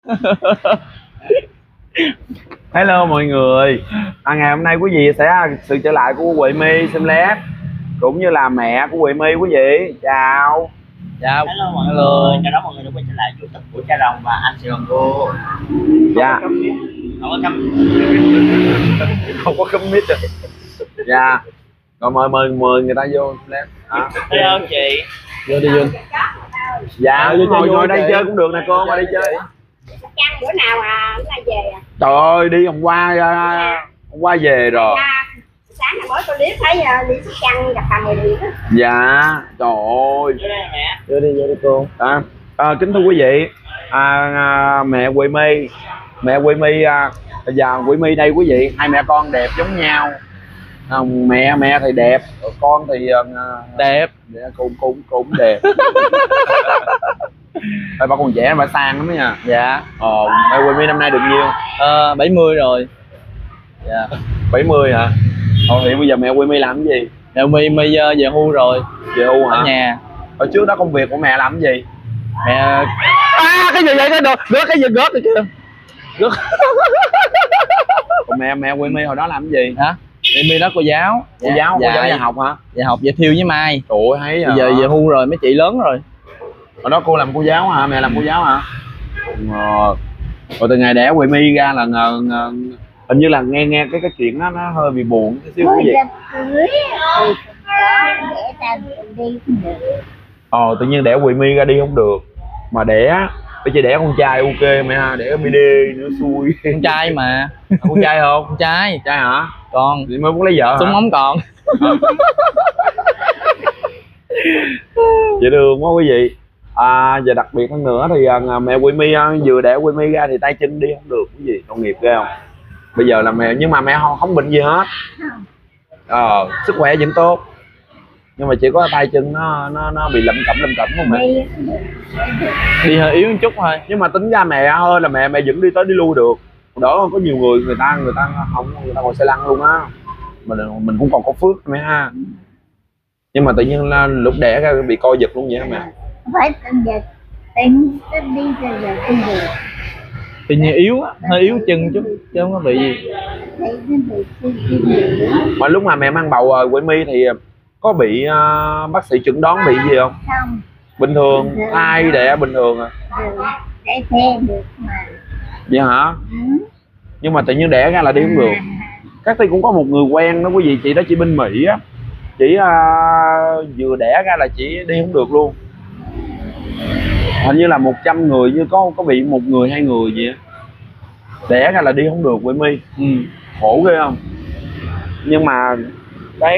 Hello mọi người, ngày hôm nay quý vị sẽ sự trở lại của Huệ My Semlet cũng như là mẹ của Huệ My. Quý vị chào. Chào. Hello mọi người, chào đón mọi người đã quay trở lại YouTube của Cha Rồng và anh Sài Gòn Go. Dạ. Không có cấm. Không có commit rồi. Dạ. Rồi mời người ta vô Semlet. Hello chị. Vô đi vô. Dạ, ngồi đây chơi cũng được nè cô, qua đây chơi. Chăng bữa nào là về à? Trời ơi, đi hôm qua về rồi. Sáng ngày mới tôi liếc thấy đi Sóc Trăng gặp bà người Việt á. Dạ, trời ơi. Vô đây mẹ. Vô đi cô. Kính thưa quý vị, mẹ Huệ My, và Huệ My đây quý vị, hai mẹ con đẹp giống nhau. Mẹ thì đẹp, con thì Đẹp. cũng đẹp. Bà còn trẻ, bà sang lắm nha. Dạ. Mẹ Huệ My năm nay được nhiêu? 70 rồi. Dạ. 70 hả? Thì bây giờ mẹ Huệ My làm cái gì? Mẹ My về hưu rồi. Về hưu hả? Ở nhà. Hồi trước đó công việc của mẹ làm cái gì? Mẹ cái gì vậy? Cái đồ rớt cái gì rớt rồi kìa. Rớt. Còn mẹ Huệ My hồi đó làm cái gì? Hả? Mẹ My đó cô giáo. Cô giáo dạy học hả? Dạ học dạy thiêu với Mai. Trời ơi, thấy Bây giờ về hưu rồi, mấy chị lớn rồi. Hồi đó cô làm cô giáo hả? Mẹ làm cô giáo hả? Rồi từ ngày đẻ Huệ My ra là hình như là nghe cái chuyện nó hơi bị buồn cái xíu cái gì. Tự nhiên đẻ Huệ My ra đi không được. Mà đẻ bây giờ đẻ con trai ok mẹ ha, đẻ BD nữa xui. Con trai mà. Con trai không? Con trai. Trai hả? Con. Thì mới muốn lấy vợ. Súng ống còn. Dễ thương quá quý vị. Và đặc biệt hơn nữa thì mẹ Huệ My vừa đẻ Huệ My ra thì tay chân đi không được quý vị, tội nghiệp ghê không? Bây giờ là mẹ, nhưng mà mẹ không bệnh gì hết. Sức khỏe vẫn tốt. Nhưng mà chỉ có tay chân nó bị lẩm cẩm không mẹ? Đi hơi yếu một chút thôi. Nhưng mà tính ra mẹ hơn là mẹ vẫn đi tới đi lui được. Đỡ hơn có nhiều người ta không, người ta ngồi xe lăn luôn á. Mình cũng còn có phước mẹ ha. Nhưng mà tự nhiên là lúc đẻ ra bị co giật luôn vậy hả mẹ? Phải tính đi giờ không được. Tự nhiên yếu á, hơi yếu chân chút chứ không có bị gì. Mà lúc mà mẹ mang bầu rồi Huệ My thì có bị bác sĩ chẩn đoán bị gì không? Không. Bình thường, thai đẻ bình thường à? Đẻ xe được mà. Vậy hả? Nhưng mà tự nhiên đẻ ra là đi không được. Các ty cũng có một người quen đó quý vị, chị đó chị bên Mỹ á. Chị vừa đẻ ra là chị đi không được luôn. Hình như là 100 người như có bị một người 2 người vậy á. Đẻ ra là đi không được Huệ My. Khổ ghê không? Nhưng mà cái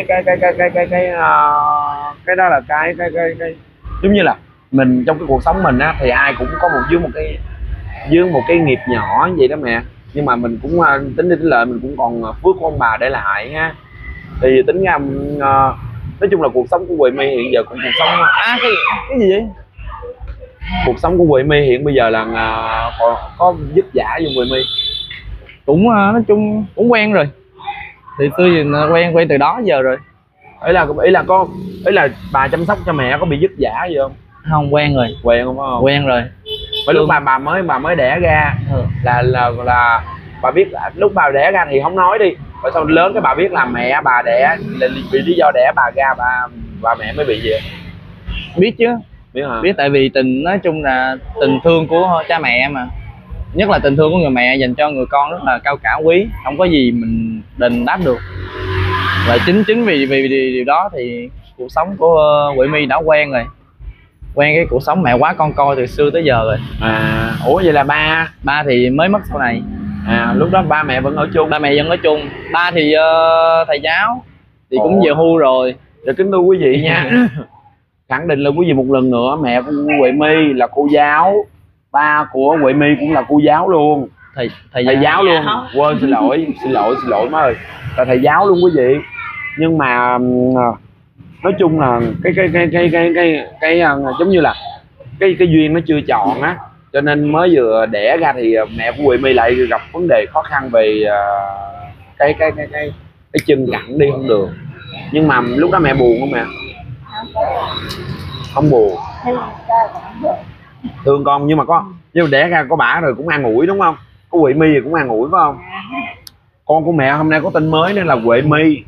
đó là cái giống như là mình trong cái cuộc sống mình á thì ai cũng có dưới một cái nghiệp nhỏ như vậy đó mẹ. Nhưng mà mình cũng tính đi tính lại mình cũng còn phước của ông bà để lại ha. Thì tính ra nói chung là cuộc sống của Huệ My hiện giờ cũng cuộc sống cái gì vậy? Cuộc sống của Huệ My hiện bây giờ là có vất vả với Huệ My. Cũng nói chung cũng quen rồi. Thì xưa thì quen từ đó giờ rồi. Ý là bà chăm sóc cho mẹ có bị vất vả gì không? Không, quen rồi. Quen không phải không? Quen rồi. Mấy lúc bà mới đẻ ra là bà biết là lúc bà đẻ ra thì không nói đi. Rồi sau lớn cái bà biết là mẹ bà đẻ là vì lý do đẻ bà ra bà mẹ mới bị gì? Biết chứ. Biết hả? Biết tại vì nói chung là tình thương của cha mẹ mà. Nhất là tình thương của người mẹ dành cho người con rất là cao cả quý, không có gì mình đền đáp được. Và chính vì điều đó thì cuộc sống của Huệ My đã quen rồi. Quen cái cuộc sống mẹ quá con coi từ xưa tới giờ rồi. Ủa vậy là ba thì mới mất sau này. Lúc đó ba mẹ vẫn ở chung. Ba mẹ vẫn ở chung. Ba thì thầy giáo thì cũng về hưu rồi. Dạ kính thưa quý vị nha. Khẳng định là quý vị một lần nữa mẹ của Huệ My là cô giáo, ba của Huệ My cũng là cô giáo luôn. Thầy giáo luôn. Quên, xin lỗi má ơi. Là thầy giáo luôn quý vị. Nhưng mà nói chung là cái giống như là cái duyên nó chưa chọn á, cho nên mới vừa đẻ ra thì mẹ của Huệ My lại gặp vấn đề khó khăn về cái chân cẳng đi không được. Nhưng mà lúc đó mẹ buồn không mẹ? Không buồn. Thương con, nhưng Nhưng đẻ ra có bả rồi cũng an ủi đúng không? Có Huệ My thì cũng an ủi phải không? Con của mẹ hôm nay có tin mới nữa là Huệ My.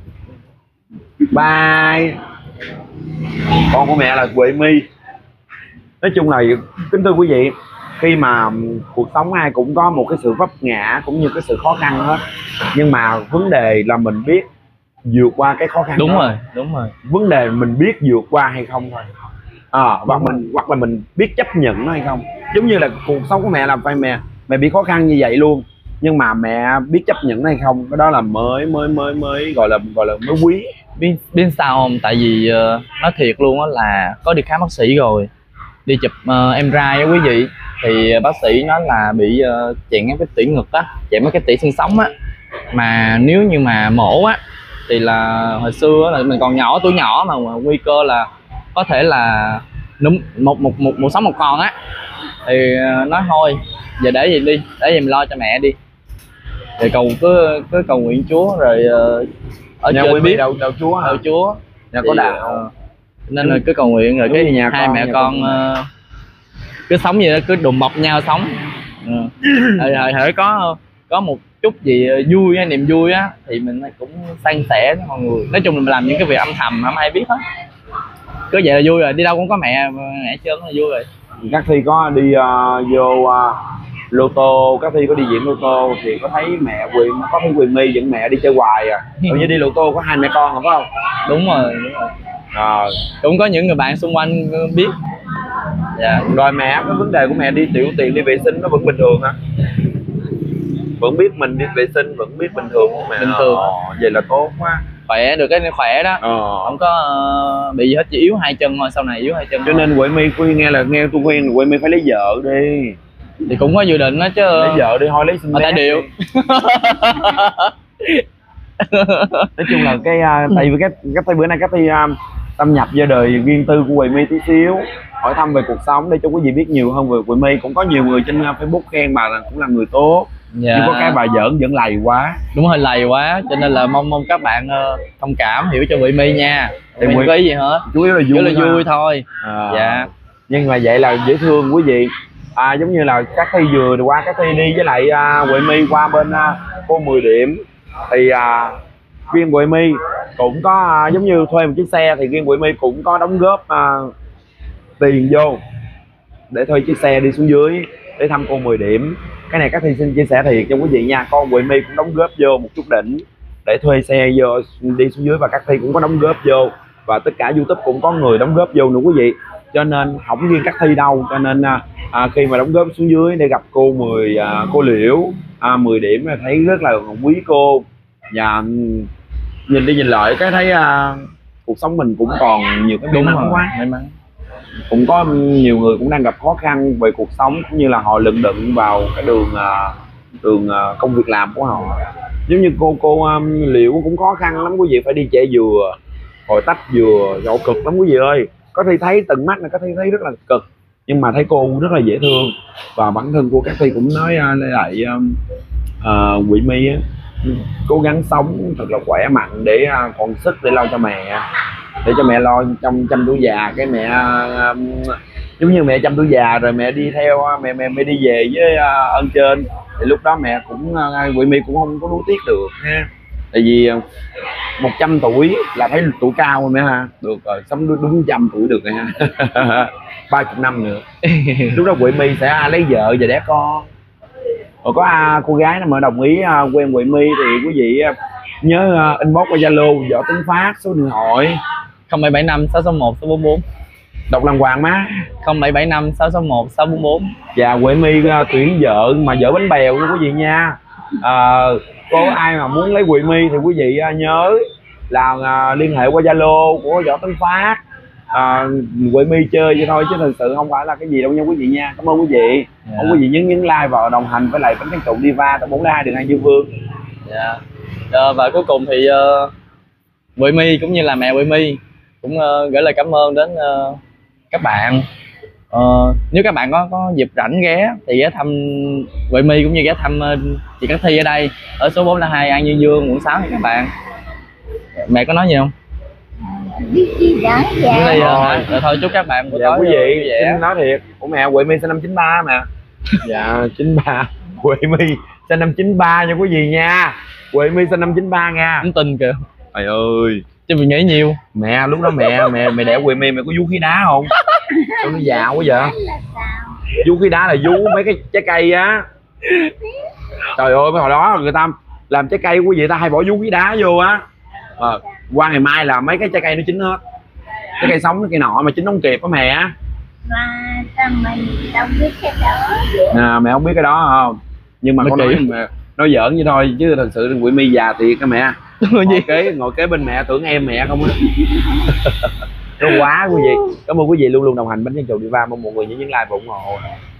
Bye. Con của mẹ là Huệ My. Nói chung là kính thưa quý vị, khi mà cuộc sống ai cũng có một cái sự vấp ngã cũng như cái sự khó khăn hết, nhưng mà vấn đề là mình biết vượt qua cái khó khăn Đúng đó. rồi, đúng rồi. Vấn đề mình biết vượt qua hay không thôi. Hoặc là mình biết chấp nhận nó hay không. Giống như là cuộc sống của mẹ là phải mẹ bị khó khăn như vậy luôn, nhưng mà mẹ biết chấp nhận nó hay không, cái đó là mới gọi là mới quý. Biết sao không? Tại vì nói thiệt luôn á là có đi khám bác sĩ rồi, đi chụp MRI á quý vị, thì bác sĩ nói là bị chèn cái tủy ngực á, chèn mấy cái tủy xương sống á, mà nếu như mà mổ á thì là hồi xưa là mình còn nhỏ, tuổi nhỏ mà nguy cơ là có thể là một sống một con á, thì nói thôi giờ để gì đi, để gì mình lo cho mẹ đi, thì cứ cầu nguyện Chúa rồi ở nhà trên biết đâu Chúa hả? đâu Chúa Nhà có đạo. nên là cứ cầu nguyện rồi cái nhà hai con, mẹ nhà con cứ sống vậy đó, cứ đùm bọc nhau sống. Hãy có một chút gì vui hay niềm vui á thì mình cũng san sẻ với mọi người. Nói chung là mình làm những cái việc âm thầm không ai biết hết, cứ vậy là vui rồi, đi đâu cũng có mẹ trơn là vui rồi. Các Thi có đi vô lô tô, các Thi có đi diễn lô tô thì có thấy mẹ có thấy Huệ My dẫn mẹ đi chơi hoài à. Tự nhiên đi lô tô có hai mẹ con phải không? Đúng rồi. Cũng có những người bạn xung quanh biết. Dạ. Rồi mẹ, cái vấn đề của mẹ đi tiểu tiện đi vệ sinh nó vẫn bình thường hả? Vẫn biết mình đi vệ sinh, vẫn biết bình thường không mẹ? Bình thường. Vậy là tốt quá. Khỏe, được cái khỏe đó. Không có bị gì hết, chỉ yếu hai chân thôi, sau này yếu hai chân. Cho nên Huệ My nghe tôi khuyên là Huệ My phải lấy vợ đi. Thì cũng có dự định đó chứ. Lấy vợ đi thôi, lấy xin mà bé. tại điều. Nói chung là tại vì cái bữa nay các Thi xâm nhập vào đời riêng tư của Huệ My tí xíu, hỏi thăm về cuộc sống để cho quý vị biết nhiều hơn về Huệ My. Cũng có nhiều người trên Facebook khen bà là cũng là người tốt. Dạ. Nhưng có cái bà giỡn lầy quá. Đúng, hơi lầy quá, cho nên là mong các bạn thông cảm hiểu cho Huệ My nha. Thì không có ý gì hết, chủ yếu là vui thôi. Dạ. Nhưng mà vậy là dễ thương quý vị. Giống như là các Thi vừa qua, các Thi đi với lại Huệ My qua bên cô 10 điểm thì riêng Huệ My cũng có giống như thuê một chiếc xe, thì riêng Huệ My cũng có đóng góp tiền vô để thuê chiếc xe đi xuống dưới để thăm cô 10 điểm. Cái này các Thi xin chia sẻ thiệt cho quý vị nha, con Huệ My cũng đóng góp vô một chút đỉnh để thuê xe vô đi xuống dưới, và các Thi cũng có đóng góp vô, và tất cả YouTube cũng có người đóng góp vô nữa quý vị. Cho nên không riêng các Thi đâu, cho nên khi mà đóng góp xuống dưới để gặp cô cô Liễu 10 điểm là thấy rất là quý cô, và nhìn đi nhìn lại cái thấy cuộc sống mình cũng còn nhiều cái may mắn quá. May mắn. Cũng có nhiều người cũng đang gặp khó khăn về cuộc sống, cũng như là họ lận đận vào cái đường công việc làm của họ. Giống như cô Liễu cũng khó khăn lắm quý vị, phải đi chẻ dừa, hồi tách dừa, dạo cực lắm quý vị ơi. Có Thi thấy tận mắt là có Thi thấy rất là cực, nhưng mà thấy cô rất là dễ thương. Và bản thân của các Thi cũng nói lại Huệ My á, cố gắng sống thật là khỏe mạnh để còn sức để lo cho mẹ, để cho mẹ lo trong chăm tuổi già. Cái mẹ giống như mẹ chăm tuổi già rồi mẹ đi theo mẹ đi về với ơn trên, thì lúc đó mẹ cũng Huệ My cũng không có nuối tiếc được ha. Tại vì 100 tuổi là thấy tuổi cao rồi mẹ ha, được rồi, sống đúng 100 tuổi được rồi ha. 30 năm nữa lúc đó Huệ My sẽ lấy vợ và đẻ con. Rồi có cô gái nào mà đồng ý quen Huệ My thì quý vị nhớ inbox qua Zalo Võ Tấn Phát, số điện thoại 0775 661 644. đọc đàng hoàng má. 0775 661 644. Và Huệ My tuyển vợ mà vợ bánh bèo nha quý vị nha. Có ai mà muốn lấy Huệ My thì quý vị nhớ là liên hệ qua Zalo của Võ Tấn Phát. Huệ My chơi vậy thôi chứ thực sự không phải là cái gì đâu nha quý vị nha. Cảm ơn quý vị. Quý vị nhấn like và đồng hành với lại Bánh Tráng Trộn Diva tại 402 đường An Dương Vương. Và cuối cùng thì Huệ My cũng như là mẹ Huệ My cũng gửi lời cảm ơn đến các bạn. Nếu các bạn có dịp rảnh ghé thì ghé thăm Huệ My cũng như ghé thăm chị Cát Thi ở đây ở số 402 An Dương Dương quận 6 thì các bạn. Mẹ có nói gì không? Biết gì đáng dạ. Rồi thôi chúc các bạn buổi tối quý vị xin nói thiệt của mẹ Huệ My sinh năm 93 mà. Dạ 93. Huệ My sinh năm 93 nha quý vị nha. Huệ My sinh năm 93 nha. Không tin kìa. Trời ơi, Chứ mình nghĩ nhiều. mẹ lúc đó mẹ đẻ Huệ My mẹ có vú khí đá không? Sao nó giàu quá vậy? là sao? Vú khí đá là vú mấy cái trái cây á. Trời ơi, hồi đó người ta làm trái cây quý vị ta hay bỏ vú khí đá vô á. Qua ngày mai là mấy cái trái cây nó chín hết. Trái cây sống, cái cây nọ mà chín không kịp á mẹ. Mà sao mình đâu biết cái đó? Mẹ không biết cái đó không? Nhưng mà Nó con kỳ. nói giỡn vậy thôi chứ thật sự Huệ My già thiệt á mẹ. Ngồi gì? Ngồi kế bên mẹ tưởng em mẹ không á. Nó quá quý vị. Cảm ơn quý vị luôn luôn đồng hành Bánh Tráng Trộn Diva, mong mọi người nhớ nhấn like và ủng hộ.